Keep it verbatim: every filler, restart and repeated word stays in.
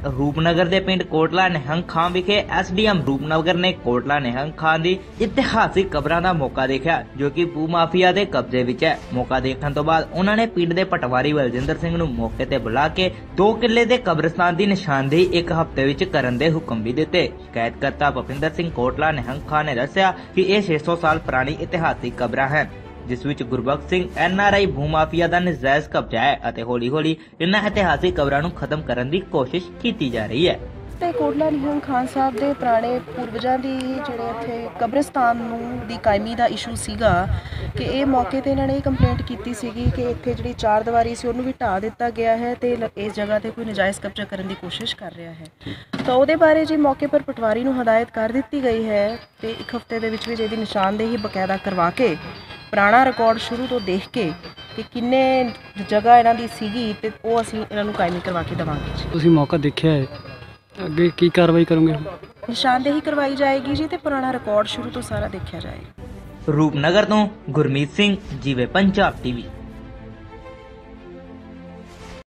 रूपनगर के पिंड कोटला निहंग खां विखे एस डी एम रूपनगर ने कोटला निहंग खां की इतिहासिक कबरां का मौका देखा जो कि भू माफिया के कब्जे विच है। मौका देखने तो बाद उन्होंने पिंड के पटवारी बलजिंदर सिंह नूं मौके ते बुला के दो किले के कब्रिस्तान की निशानदेही एक हफ्ते विच करन दे हुक्म भी दिते। कैदकर्ता भुपिंदर सिंह कोटला निहंग खां ने दस्सिया कि यह छे सौ साल पुरानी इतिहासिक कबरां हैं जिस विच Gurbakhsh Singh N R I भू माफिया का नजायज कब्जा है और हौली हौली इन्हां इतिहासिक कबरां नूं खत्म करने की कोशिश की जा रही है। ਤੇ ਕੋਟਲਾ ਨਿਹੰਗ ਖਾਨ ਸਾਹਿਬ ਦੇ ਪੁਰਾਣੇ ਪੂਰਵਜਾਂ ਦੀ ਜਿਹੜੇ ਇੱਥੇ ਕਬਰਿਸਤਾਨ ਨੂੰ ਦੀ ਕਾਇਮੀ ਦਾ ਇਸ਼ੂ ਸੀਗਾ ਕਿ ਇਹ ਮੌਕੇ ਤੇ ਇਹਨਾਂ ਨੇ ਕੰਪਲੇਂਟ ਕੀਤੀ ਸੀਗੀ ਕਿ ਇੱਥੇ ਜਿਹੜੀ ਚਾਰ ਦੀਵਾਰੀ ਸੀ ਉਹਨੂੰ ਵੀ ਢਾਹ ਦਿੱਤਾ ਗਿਆ ਹੈ ਤੇ ਇਸ ਜਗ੍ਹਾ ਤੇ ਕੋਈ ਨਜਾਇਜ਼ ਕਬਜ਼ਾ ਕਰਨ ਦੀ ਕੋਸ਼ਿਸ਼ ਕਰ ਰਿਹਾ ਹੈ। ਤਾਂ ਉਹਦੇ ਬਾਰੇ ਜੀ ਮੌਕੇ ਪਰ ਪਟਵਾਰੀ ਨੂੰ ਹਦਾਇਤ ਕਰ ਦਿੱਤੀ ਗਈ ਹੈ ਤੇ ਇੱਕ ਹਫ਼ਤੇ ਦੇ ਵਿੱਚ ਵਿੱਚ ਇਹਦੀ ਨਿਸ਼ਾਨਦੇਹੀ ਬਕਾਇਦਾ ਕਰਵਾ ਕੇ ਪੁਰਾਣਾ ਰਿਕਾਰਡ ਸ਼ੁਰੂ ਤੋਂ ਦੇਖ ਕੇ ਕਿ ਕਿੰਨੇ ਜਗ੍ਹਾ ਇਹਨਾਂ ਦੀ ਸੀਗੀ ਤੇ ਉਹ ਅਸੀਂ ਇਹਨਾਂ ਨੂੰ ਕਾਇਮੀ ਕਰਵਾ ਕੇ ਦੇਵਾਂਗੇ। ਤੁਸੀਂ ਮੌਕਾ ਦੇਖਿਆ ਹੈ, ਅੱਗੇ ਕੀ ਕਾਰਵਾਈ ਕਰੋਗੇ? ਨਿਸ਼ਾਨਦੇਹੀ ਕਰਵਾਈ ਜਾਏਗੀ ਜੀ ਤੇ ਪੁਰਾਣਾ ਰਿਕਾਰਡ ਸ਼ੁਰੂ ਤੋਂ ਸਾਰਾ ਦੇਖਿਆ ਜਾਏਗਾ। रूपनगर तो गुरमीत सिंह जीवे पंजाब टीवी।